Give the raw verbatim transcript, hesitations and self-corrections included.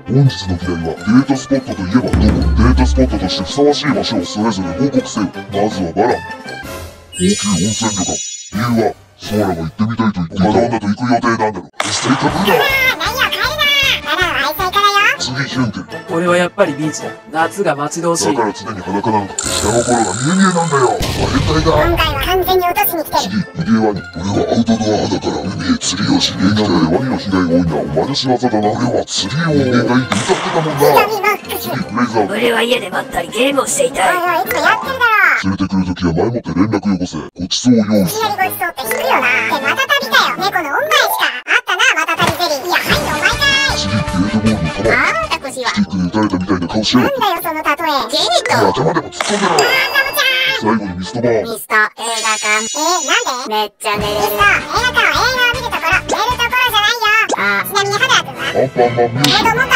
本日の議題は、デートスポットといえばどこ？デートスポットとしてふさわしい場所をそれぞれ報告せよ。まずはバラ。高級温泉旅館。理由は、ソーラが行ってみたいと言っていた女と行く予定なんだろ。絶対かぶるな。 何よ、帰るな。バラは愛妻家だよ。 次、ヒュンケル。 俺はやっぱりビーチだ。夏が待ち遠しい。 だから常に裸なのか。下心が見え見えなんだよ。変態だ。 今回は完全に落としに来てる。 次、イゲワニ。俺はアウトドア派だから海へ釣りをしに行きたい。ワニの被害が多いのはお前の仕業だな。俺は釣りを人間がいいって歌ってたもんな。 南マックス。 次、フレイザー。 俺は家でまったりゲームをしていたい。 おいおい、いつもやってるだろ。 連れてくるときは前もって連絡よこせ。ごちそうを用意する。 いきなりごちそうって引くよな。ってまた旅かよ。猫の恩返しか。あったな、また旅ゼリー。いや、はい、お前かい。 次、ゲートボールの球。 あー、私は。 スティックで撃たれたみたいな顔しやがって。 なんだよ、その例え。ゲリット。 頭でも突っ込んでろ。最後にミストバーン。 ミスト、映画館。えー、なんで？めっちゃ寝れる。ミスト、映画館は映画を見るところ。寝るところじゃないよ。あー、ちなみにハダー君は？ アンパンマンミュージック。 子供か。